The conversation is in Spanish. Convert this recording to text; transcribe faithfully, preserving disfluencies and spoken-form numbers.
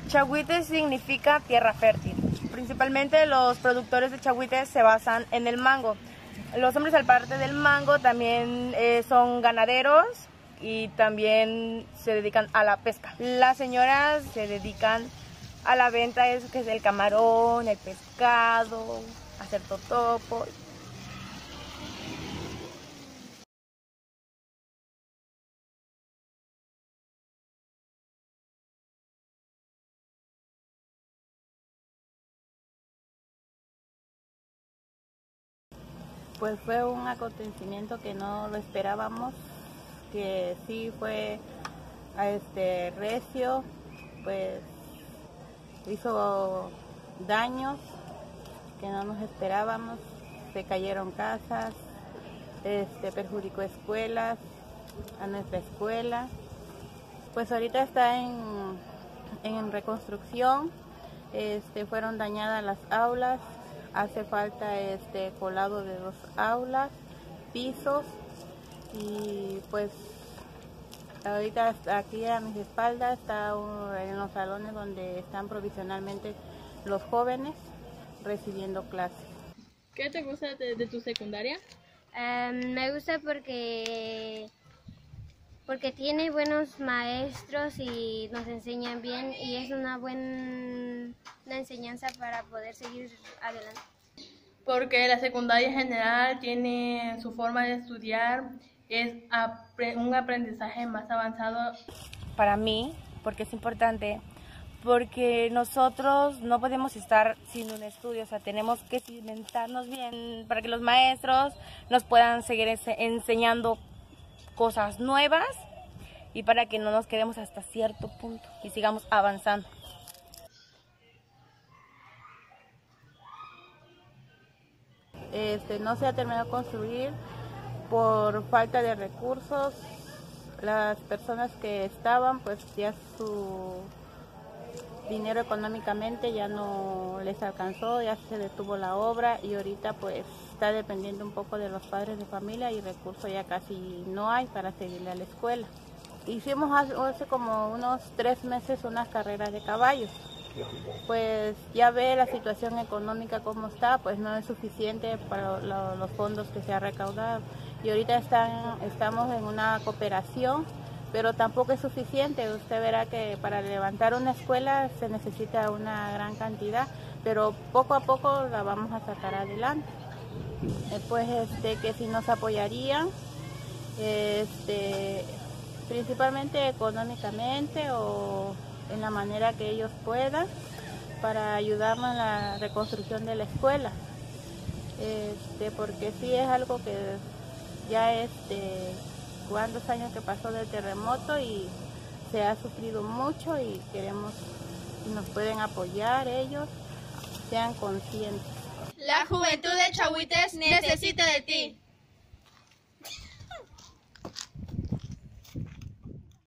Chahuite significa tierra fértil. Principalmente los productores de chahuite se basan en el mango. Los hombres, aparte del mango, también eh, son ganaderos y también se dedican a la pesca. Las señoras se dedican a la venta, eso que es el camarón, el pescado, hacer totopo. Pues fue un acontecimiento que no lo esperábamos, que sí fue a este recio, pues hizo daños que no nos esperábamos, se cayeron casas, este perjudicó escuelas, a nuestra escuela. Pues ahorita está en, en reconstrucción, este, fueron dañadas las aulas. Hace falta este colado de dos aulas, pisos y pues ahorita aquí a mis espaldas está uno en los salones donde están provisionalmente los jóvenes recibiendo clases. ¿Qué te gusta de, de tu secundaria? Um, me gusta porque porque tiene buenos maestros y nos enseñan bien y es una buena enseñanza para poder seguir adelante. Porque la secundaria en general tiene su forma de estudiar, es un aprendizaje más avanzado. Para mí, porque es importante, porque nosotros no podemos estar sin un estudio, o sea, tenemos que cimentarnos bien para que los maestros nos puedan seguir enseñando cosas nuevas y para que no nos quedemos hasta cierto punto y sigamos avanzando. Este, no se ha terminado de construir por falta de recursos. Las personas que estaban, pues ya su dinero económicamente ya no les alcanzó, ya se detuvo la obra y ahorita pues está dependiendo un poco de los padres de familia y recursos ya casi no hay para seguirle a la escuela. Hicimos hace como unos tres meses unas carreras de caballos. Pues ya ve la situación económica como está, pues no es suficiente para lo, los fondos que se ha recaudado. Y ahorita están, estamos en una cooperación, pero tampoco es suficiente. Usted verá que para levantar una escuela se necesita una gran cantidad, pero poco a poco la vamos a sacar adelante. Pues este, que si nos apoyarían, este, principalmente económicamente o en la manera que ellos puedan, para ayudarnos en la reconstrucción de la escuela, este, porque sí es algo que ya este, cuántos años que pasó del terremoto y se ha sufrido mucho y queremos, si nos pueden apoyar ellos, sean conscientes. La juventud de Chahuites necesita de ti.